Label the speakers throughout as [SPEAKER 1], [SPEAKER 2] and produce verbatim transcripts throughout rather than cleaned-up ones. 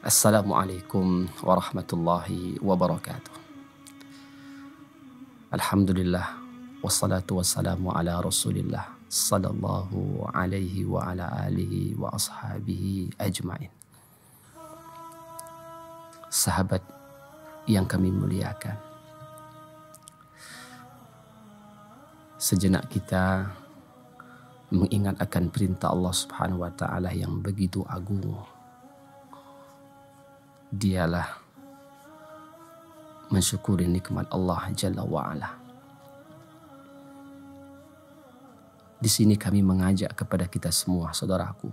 [SPEAKER 1] Assalamualaikum warahmatullahi wabarakatuh. Alhamdulillah wassalatu wassalamu ala Rasulillah sallallahu alaihi wa ala alihi wa ashabihi ajmain. Sahabat yang kami muliakan, sejenak kita mengingat akan perintah Allah Subhanahu wa taala yang begitu agung. Dialah mensyukuri nikmat Allah Jalla wa'ala. Di sini kami mengajak kepada kita semua, saudaraku,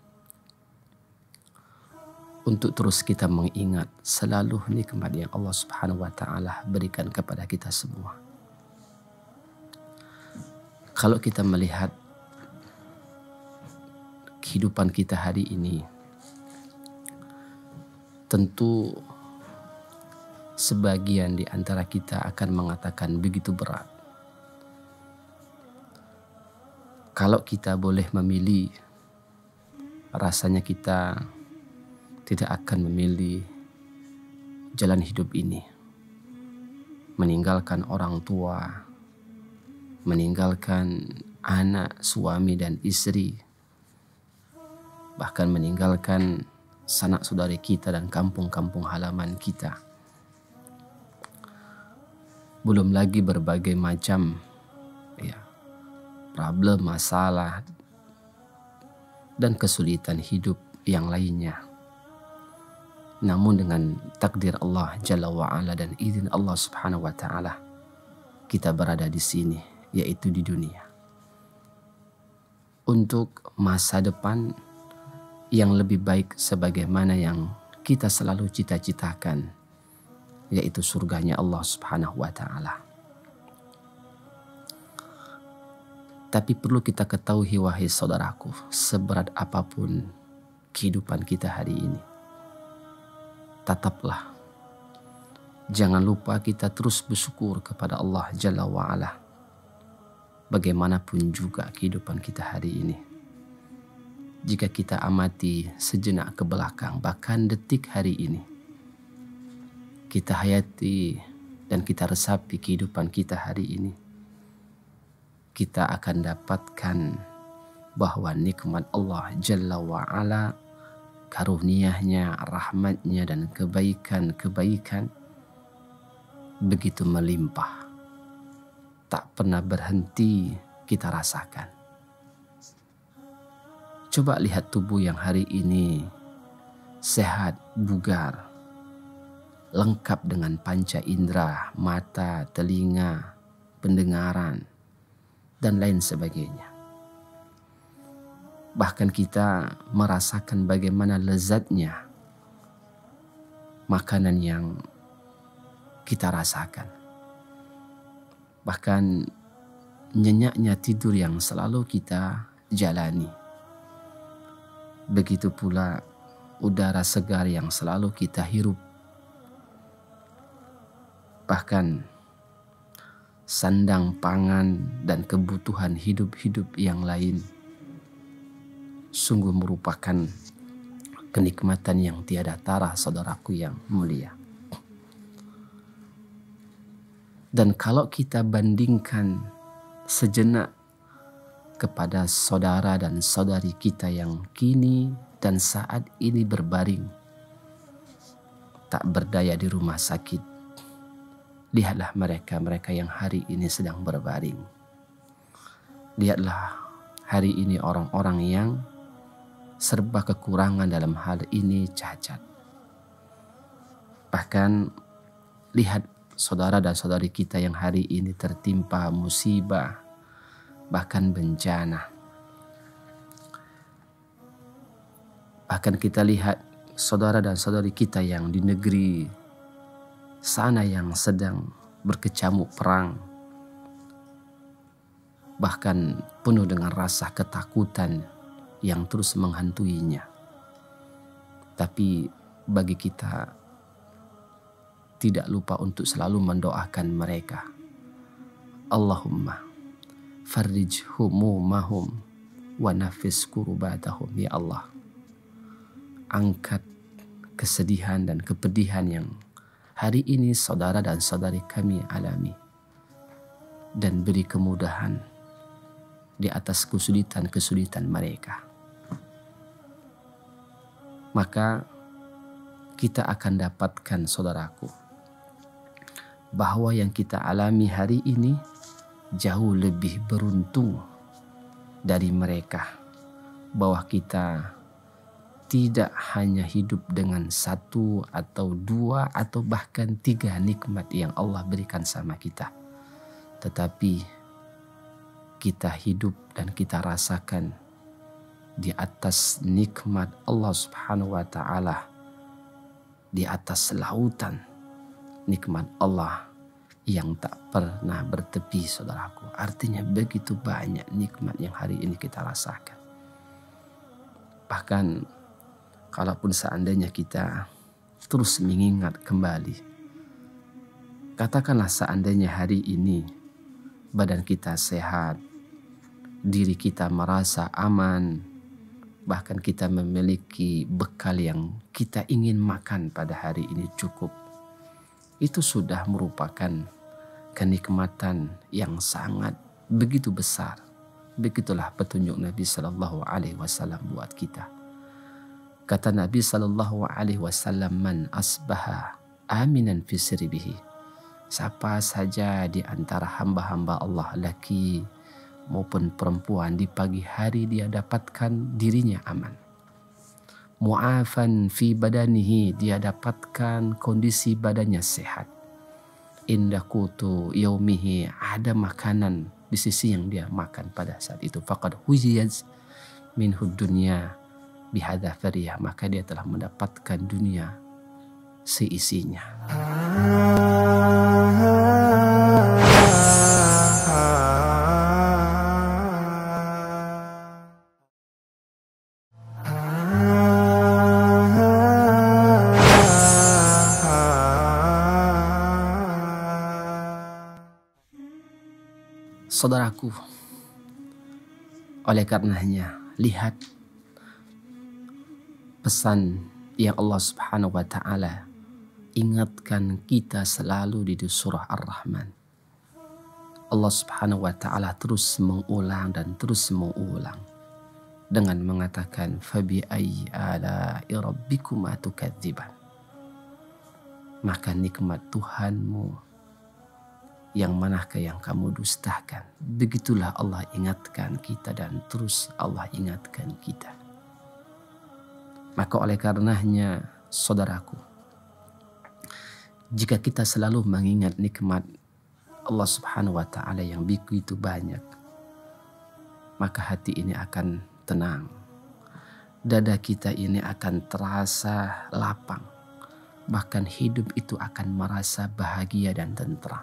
[SPEAKER 1] untuk terus kita mengingat selalu nikmat yang Allah Subhanahu wa taala berikan kepada kita semua. Kalau kita melihat kehidupan kita hari ini, tentu sebagian di antara kita akan mengatakan begitu berat. Kalau kita boleh memilih, rasanya kita tidak akan memilih jalan hidup ini. Meninggalkan orang tua, meninggalkan anak, suami dan istri, bahkan meninggalkan sanak saudari kita dan kampung-kampung halaman kita. Belum lagi berbagai macam ya, problem, masalah, dan kesulitan hidup yang lainnya. Namun dengan takdir Allah Jalla wa'ala dan izin Allah Subhanahu wa ta'ala, kita berada di sini, yaitu di dunia, untuk masa depan yang lebih baik sebagaimana yang kita selalu cita-citakan, yaitu surganya Allah Subhanahu wa ta'ala. Tapi perlu kita ketahui, wahai saudaraku, seberat apapun kehidupan kita hari ini, tetaplah jangan lupa kita terus bersyukur kepada Allah Jalla wa'ala. Bagaimanapun juga kehidupan kita hari ini, jika kita amati sejenak ke belakang, bahkan detik hari ini, kita hayati dan kita resapi kehidupan kita hari ini, kita akan dapatkan bahwa nikmat Allah Jalla wa'ala, karunia-Nya, rahmat-Nya dan kebaikan-kebaikan begitu melimpah, tak pernah berhenti kita rasakan. Coba lihat tubuh yang hari ini sehat, bugar, lengkap dengan panca indera, mata, telinga, pendengaran, dan lain sebagainya. Bahkan kita merasakan bagaimana lezatnya makanan yang kita rasakan. Bahkan nyenyaknya tidur yang selalu kita jalani. Begitu pula udara segar yang selalu kita hirup. Bahkan sandang pangan dan kebutuhan hidup-hidup yang lain sungguh merupakan kenikmatan yang tiada tara, saudaraku yang mulia. Dan kalau kita bandingkan sejenak kepada saudara dan saudari kita yang kini dan saat ini berbaring, tak berdaya di rumah sakit, lihatlah mereka-mereka yang hari ini sedang berbaring. Lihatlah hari ini orang-orang yang serba kekurangan dalam hal ini cacat. Bahkan lihat saudara dan saudari kita yang hari ini tertimpa musibah, bahkan bencana. Bahkan kita lihat saudara dan saudari kita yang di negeri sana yang sedang berkecamuk perang, bahkan penuh dengan rasa ketakutan yang terus menghantuinya. Tapi bagi kita tidak lupa untuk selalu mendoakan mereka. Allahumma farrij humumahum wa nafis kurbatahum. Ya Allah, angkat kesedihan dan kepedihan yang hari ini saudara dan saudari kami alami, dan beri kemudahan di atas kesulitan-kesulitan mereka. Maka kita akan dapatkan, saudaraku, bahwa yang kita alami hari ini jauh lebih beruntung dari mereka, bahwa kita tidak hanya hidup dengan satu atau dua atau bahkan tiga nikmat yang Allah berikan sama kita, tetapi kita hidup dan kita rasakan di atas nikmat Allah Subhanahu wa Ta'ala, di atas lautan nikmat Allah yang tak pernah bertepi, saudaraku. Artinya begitu banyak nikmat yang hari ini kita rasakan. Bahkan kalaupun seandainya kita terus mengingat kembali, katakanlah seandainya hari ini badan kita sehat, diri kita merasa aman, bahkan kita memiliki bekal yang kita ingin makan pada hari ini cukup, itu sudah merupakan kenikmatan yang sangat begitu besar. Begitulah petunjuk Nabi Sallallahu Alaihi Wasallam buat kita. Kata Nabi Sallallahu Alaihi Wasallam, man asbaha aminan fi sirbihi. Siapa saja di antara hamba-hamba Allah, laki maupun perempuan, di pagi hari dia dapatkan dirinya aman. Mu'afan fi badanihi, dia dapatkan kondisi badannya sehat. Inda kutu yaumihi, ada makanan di sisi yang dia makan pada saat itu. Faqad huziyaz minhud dunya bihadza fariyah, maka dia telah mendapatkan dunia seisinya. Saudaraku, oleh karenanya lihat pesan yang Allah Subhanahu wa Ta'ala ingatkan kita selalu di surah Ar-Rahman. Allah Subhanahu wa Ta'ala terus mengulang dan terus mengulang dengan mengatakan, fabi ayyi ala'i rabbikuma tukadziban. Maka nikmat Tuhanmu yang manakah yang kamu dustakan? Begitulah Allah ingatkan kita dan terus Allah ingatkan kita. Maka oleh karenanya, saudaraku, jika kita selalu mengingat nikmat Allah Subhanahu wa Ta'ala yang begitu banyak, maka hati ini akan tenang, dada kita ini akan terasa lapang, bahkan hidup itu akan merasa bahagia dan tentram.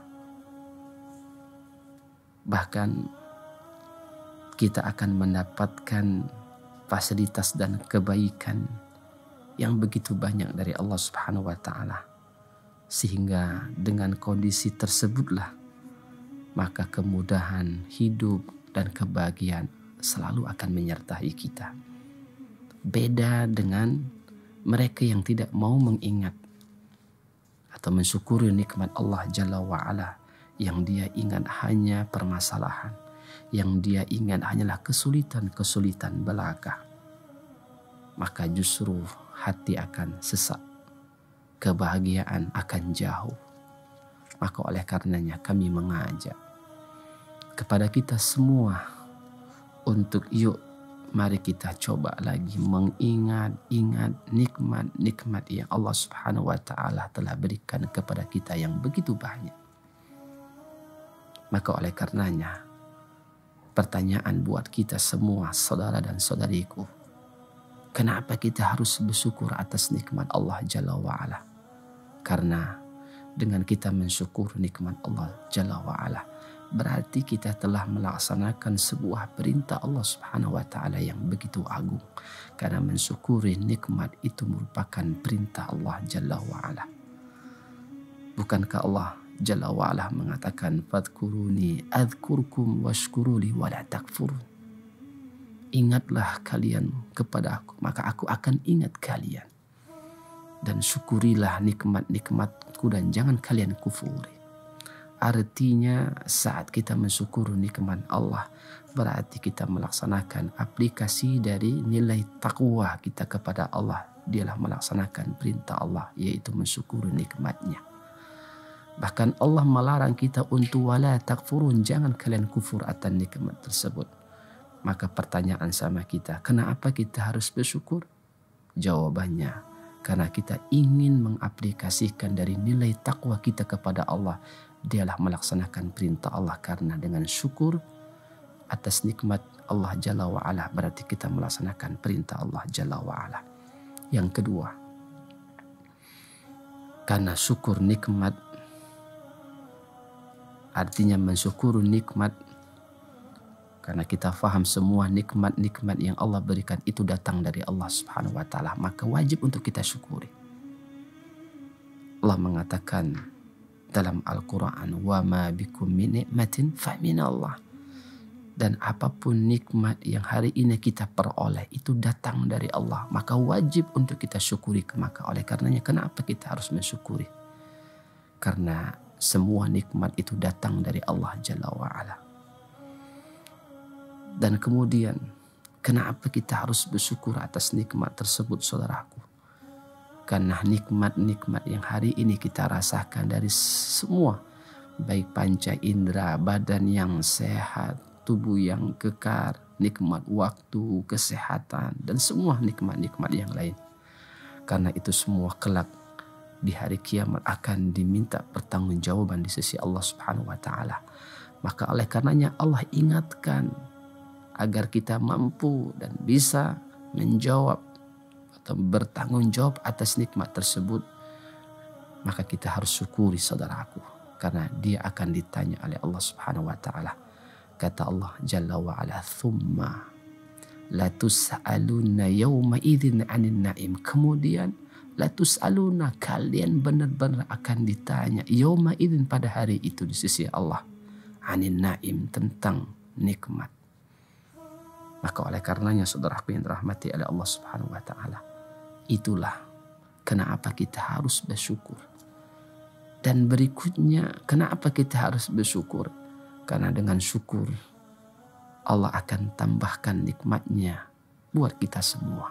[SPEAKER 1] Bahkan kita akan mendapatkan fasilitas dan kebaikan yang begitu banyak dari Allah Subhanahu wa Ta'ala, sehingga dengan kondisi tersebutlah maka kemudahan hidup dan kebahagiaan selalu akan menyertai kita. Beda dengan mereka yang tidak mau mengingat atau mensyukuri nikmat Allah Jalla wa'ala, yang dia ingat hanya permasalahan, yang dia ingat hanyalah kesulitan-kesulitan belaka, maka justru hati akan sesak, kebahagiaan akan jauh. Maka oleh karenanya kami mengajak kepada kita semua untuk yuk mari kita coba lagi mengingat-ingat nikmat-nikmat yang Allah Subhanahu wa Ta'ala telah berikan kepada kita yang begitu banyak. Maka oleh karenanya, pertanyaan buat kita semua, saudara dan saudariku, kenapa kita harus bersyukur atas nikmat Allah Jalla wa'ala? Karena dengan kita mensyukur nikmat Allah Jalla wa'ala, berarti kita telah melaksanakan sebuah perintah Allah Subhanahu wa Ta'ala yang begitu agung. Karena mensyukuri nikmat itu merupakan perintah Allah Jalla wa'ala. Bukankah Allah Jalla wa'ala mengatakan, fadkuruni adhkurkum washkuruli wala takfurun. Ingatlah kalian kepada aku, maka aku akan ingat kalian. dan syukurilah nikmat-nikmatku dan jangan kalian kufuri. Artinya saat kita mensyukuri nikmat Allah, berarti kita melaksanakan aplikasi dari nilai takwa kita kepada Allah. Dialah melaksanakan perintah Allah, yaitu mensyukuri nikmatnya. Bahkan Allah melarang kita untuk wala takfurun, jangan kalian kufur atas nikmat tersebut. Maka pertanyaan sama kita, kenapa kita harus bersyukur? Jawabannya, karena kita ingin mengaplikasikan dari nilai takwa kita kepada Allah. Dialah melaksanakan perintah Allah, karena dengan syukur atas nikmat Allah Jalla wa'ala berarti kita melaksanakan perintah Allah Jalla wa'ala. Yang kedua, karena syukur nikmat, artinya mensyukuri nikmat, karena kita faham semua nikmat-nikmat yang Allah berikan itu datang dari Allah Subhanahu wa ta'ala, maka wajib untuk kita syukuri. Allah mengatakan dalam Al-Quran, wa ma bikum min nikmatin fa min Allah. Dan apapun nikmat yang hari ini kita peroleh itu datang dari Allah, maka wajib untuk kita syukuri. Maka oleh karenanya kenapa kita harus mensyukuri? Karena semua nikmat itu datang dari Allah Jalla wa'ala. Dan kemudian kenapa kita harus bersyukur atas nikmat tersebut, saudaraku? Karena nikmat-nikmat yang hari ini kita rasakan dari semua, baik panca indera, badan yang sehat, tubuh yang kekar, nikmat waktu, kesehatan, dan semua nikmat-nikmat yang lain. Karena itu semua kelak di hari kiamat akan diminta pertanggungjawaban di sisi Allah Subhanahu wa ta'ala. Maka oleh karenanya Allah ingatkan agar kita mampu dan bisa menjawab atau bertanggung jawab atas nikmat tersebut, maka kita harus syukuri, saudaraku, karena dia akan ditanya oleh Allah Subhanahu wa ta'ala. Kata Allah Jalla wa'ala, thumma latus'aluna yawma idzin 'anil na'im. Kemudian latus'aluna, kalian benar-benar akan ditanya yawma idzin, pada hari itu di sisi Allah, 'anil na'im, tentang nikmat. Maka oleh karenanya saudaraku yang dirahmati oleh Allah Subhanahu wa ta'ala, itulah kenapa kita harus bersyukur. Dan berikutnya, kenapa kita harus bersyukur? Karena dengan syukur Allah akan tambahkan nikmatnya buat kita semua.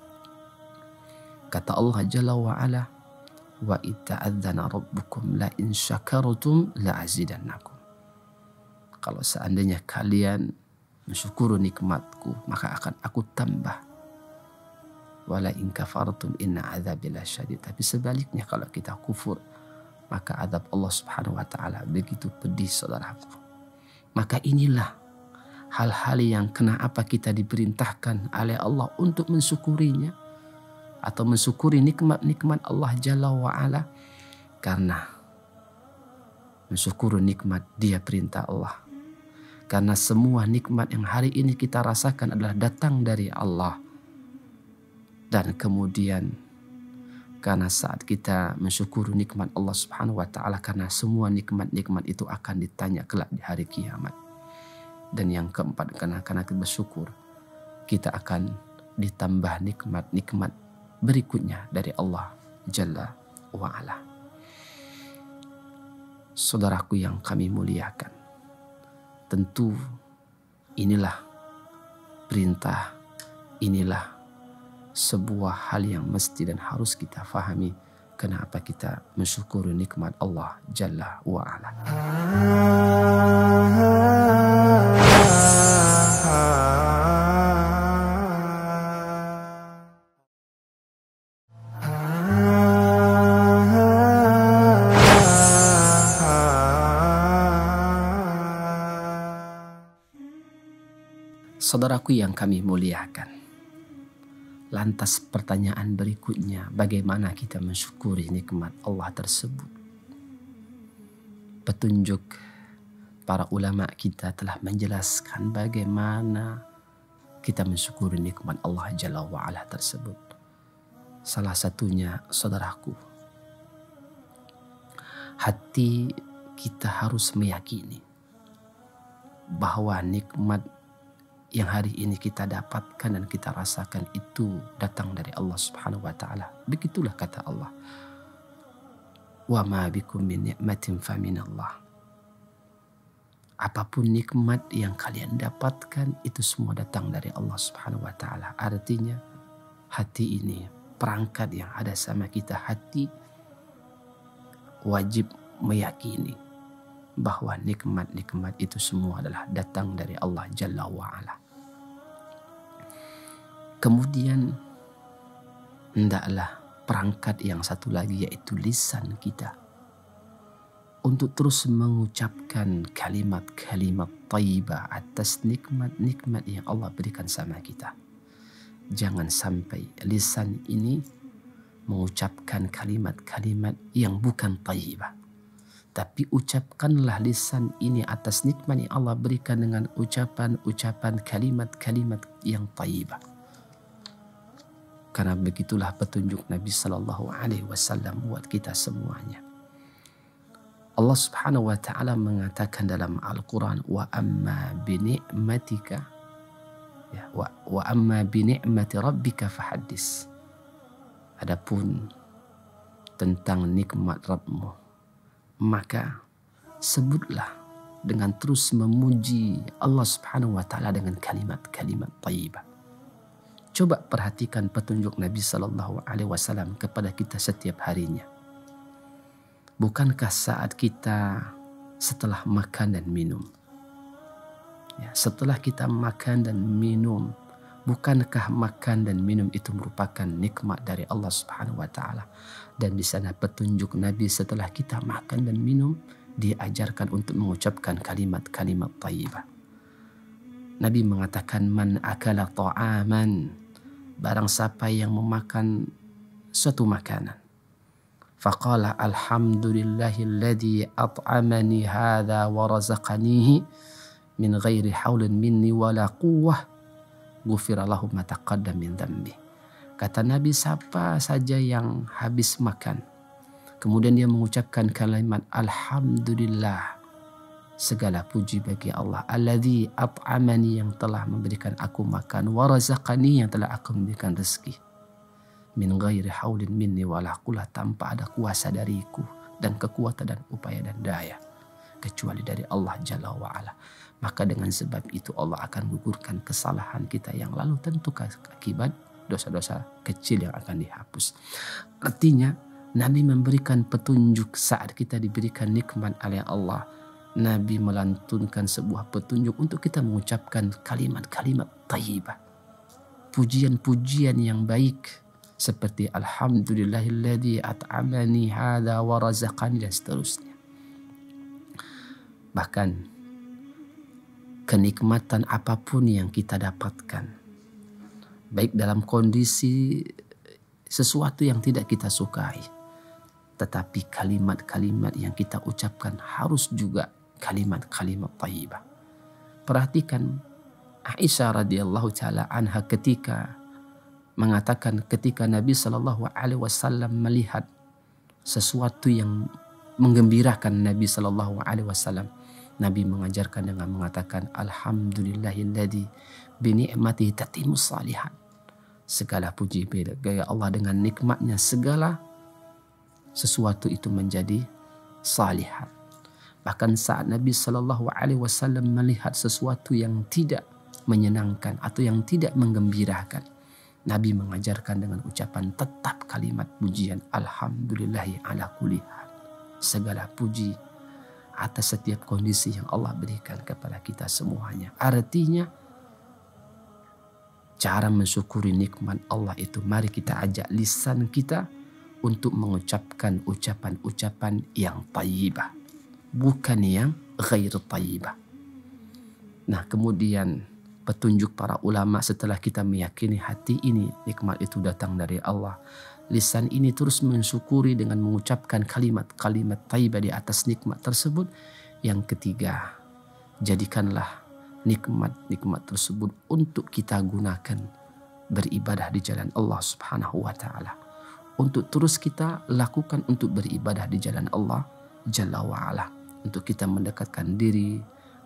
[SPEAKER 1] Kata Allah Jalla wa'ala, wa ita'adzana rabbukum la in syakartum la azidannakum. Kalau seandainya kalian mensyukuri nikmatku, maka akan aku tambah. Wala in kafartum inna azabi lasyadid. Tapi sebaliknya, kalau kita kufur, maka azab Allah Subhanahu wa ta'ala begitu pedih, saudaraku. Maka inilah hal-hal yang kenapa kita diperintahkan oleh Allah untuk mensyukurinya atau mensyukuri nikmat-nikmat Allah Jalla wa'ala. Karena mensyukuri nikmat dia perintah Allah. Karena semua nikmat yang hari ini kita rasakan adalah datang dari Allah. Dan kemudian karena saat kita mensyukuri nikmat Allah Subhanahu wa ta'ala, karena semua nikmat-nikmat itu akan ditanya kelak di hari kiamat. Dan yang keempat, karena, karena kita bersyukur, kita akan ditambah nikmat-nikmat berikutnya dari Allah Jalla wa'ala. Saudaraku yang kami muliakan, tentu inilah perintah, inilah sebuah hal yang mesti dan harus kita fahami. Kenapa kita mensyukuri nikmat Allah Jalla wa'ala. Saudaraku yang kami muliakan, lantas pertanyaan berikutnya, bagaimana kita mensyukuri nikmat Allah tersebut? Petunjuk para ulama kita telah menjelaskan bagaimana kita mensyukuri nikmat Allah Jalla wa'ala tersebut. Salah satunya, saudaraku, hati kita harus meyakini bahwa nikmat yang hari ini kita dapatkan dan kita rasakan itu datang dari Allah Subhanahu wa taala. Begitulah kata Allah. Wa ma bikum min ni'matin faminallah. Apapun nikmat yang kalian dapatkan itu semua datang dari Allah Subhanahu wa taala. Artinya hati ini, perangkat yang ada sama kita, hati wajib meyakini bahwa nikmat-nikmat itu semua adalah datang dari Allah Jalla wa'ala. Kemudian hendaklah perangkat yang satu lagi, yaitu lisan kita, untuk terus mengucapkan kalimat-kalimat thayyibah atas nikmat-nikmat yang Allah berikan sama kita. Jangan sampai lisan ini mengucapkan kalimat-kalimat yang bukan thayyibah. Tapi ucapkanlah lisan ini atas nikmat yang Allah berikan dengan ucapan-ucapan kalimat-kalimat yang thayyibah. Karena begitulah petunjuk Nabi Sallallahu Alaihi Wasallam buat kita semuanya. Allah Subhanahu Wa Taala mengatakan dalam Al-Quran, wa amma bini'matika, ya, wa, wa amma bini'mati rabbika fahaddis. Adapun tentang nikmat Rabbmu, maka sebutlah dengan terus memuji Allah Subhanahu wa taala dengan kalimat-kalimat thayyibah. Coba perhatikan petunjuk Nabi sallallahu alaihi wasallam kepada kita setiap harinya. Bukankah saat kita setelah makan dan minum, ya, setelah kita makan dan minum, bukankah makan dan minum itu merupakan nikmat dari Allah Subhanahu wa taala? Dan di sana petunjuk Nabi setelah kita makan dan minum, diajarkan untuk mengucapkan kalimat-kalimat thayyibah. Nabi mengatakan, man akala ta'aman, barang siapa yang memakan suatu makanan, faqala alhamdulillahilladzi at'amani hadza wa razaqanihi min ghairi haulin minni wala quwwah, ghufira lahu ma taqaddam min dhanbi. Kata Nabi, siapa saja yang habis makan kemudian dia mengucapkan kalimat alhamdulillah, segala puji bagi Allah, alladzi at'amani, yang telah memberikan aku makan, wa razaqani, yang telah aku memberikan rezeki, min ghairi haulin minni wala quwwah, tanpa ada kuasa dariku dan kekuatan dan upaya dan daya kecuali dari Allah Jalla wa'ala. Maka dengan sebab itu Allah akan gugurkan kesalahan kita yang lalu, tentu akibat dosa-dosa kecil yang akan dihapus. Artinya Nabi memberikan petunjuk saat kita diberikan nikmat oleh Allah. Nabi melantunkan sebuah petunjuk untuk kita mengucapkan kalimat-kalimat thayyibah, pujian-pujian yang baik, seperti alhamdulillahilladzi at'amani hadza wa razaqani, dan seterusnya. Bahkan kenikmatan apapun yang kita dapatkan, baik dalam kondisi sesuatu yang tidak kita sukai, tetapi kalimat-kalimat yang kita ucapkan harus juga kalimat-kalimat thayyibah. Perhatikan Aisyah radhiyallahu taala anha ketika mengatakan, ketika Nabi sallallahu alaihi wasallam melihat sesuatu yang menggembirakan Nabi sallallahu alaihi wasallam, Nabi mengajarkan dengan mengatakan alhamdulillahilladzi bi ni'matihi tatimmus shalihat. Segala puji bagi Allah, dengan nikmatnya segala sesuatu itu menjadi salihat. Bahkan saat Nabi Shallallahu Alaihi Wasallam melihat sesuatu yang tidak menyenangkan atau yang tidak menggembirakan, Nabi mengajarkan dengan ucapan tetap kalimat pujian alhamdulillahi ala kulli hal. Segala puji atas setiap kondisi yang Allah berikan kepada kita semuanya. Artinya cara mensyukuri nikmat Allah itu, mari kita ajak lisan kita untuk mengucapkan ucapan-ucapan yang thayyibah, bukan yang ghair thayyibah. Nah, kemudian petunjuk para ulama setelah kita meyakini hati ini nikmat itu datang dari Allah, lisan ini terus mensyukuri dengan mengucapkan kalimat-kalimat thayyibah di atas nikmat tersebut. Yang ketiga, jadikanlah nikmat-nikmat tersebut untuk kita gunakan beribadah di jalan Allah Subhanahu wa taala. Untuk terus kita lakukan untuk beribadah di jalan Allah Jalla wa ala, untuk kita mendekatkan diri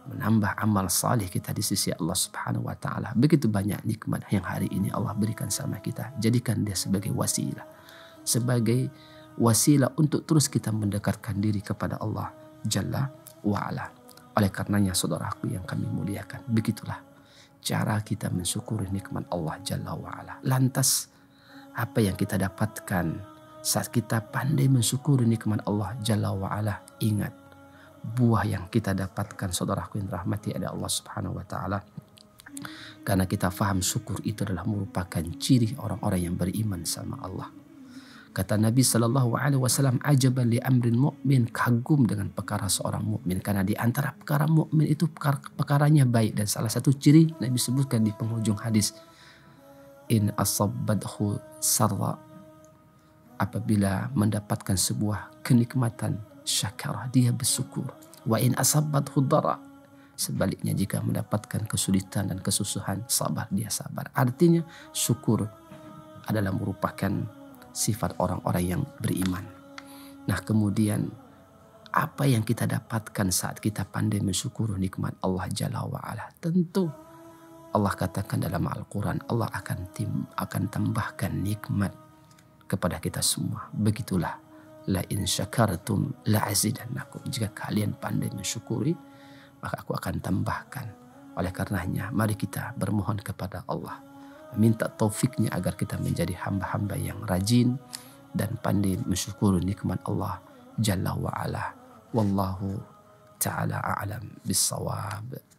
[SPEAKER 1] menambah amal saleh kita di sisi Allah Subhanahu wa taala. Begitu banyak nikmat yang hari ini Allah berikan sama kita. Jadikan dia sebagai wasilah, sebagai wasilah untuk terus kita mendekatkan diri kepada Allah Jalla wa ala. Oleh karenanya saudaraku yang kami muliakan, begitulah cara kita mensyukuri nikmat Allah Jalla wa ala. Lantas apa yang kita dapatkan saat kita pandai mensyukuri nikmat Allah Jalla wa ala? Ingat, buah yang kita dapatkan saudaraku yang rahmati ada Allah Subhanahu wa taala, karena kita faham syukur itu adalah merupakan ciri orang-orang yang beriman sama Allah. Kata Nabi sallallahu alaihi wasallam, ajaban li amrin mu'min, kagum dengan perkara seorang mukmin, karena di antara perkara mukmin itu perkara, perkaranya baik, dan salah satu ciri Nabi sebutkan di penghujung hadis, in asabbathu sarra, apabila mendapatkan sebuah kenikmatan syakara, dia bersyukur. Wa in asabbathu dara, sebaliknya jika mendapatkan kesulitan dan kesusahan, sabar, dia sabar. Artinya syukur adalah merupakan sifat orang-orang yang beriman. Nah, kemudian apa yang kita dapatkan saat kita pandai mensyukuri nikmat Allah Jalla wa ala? Tentu Allah katakan dalam Al-Quran, Allah akan tim, akan tambahkan nikmat kepada kita semua. Begitulah, la in syakartum la azidannakum, jika kalian pandai mensyukuri maka aku akan tambahkan. Oleh karenanya mari kita bermohon kepada Allah, minta taufiknya agar kita menjadi hamba-hamba yang rajin dan pandai mensyukuri nikmat Allah Jalla wa ala. Wallahu ta'ala a'lam bis-shawab.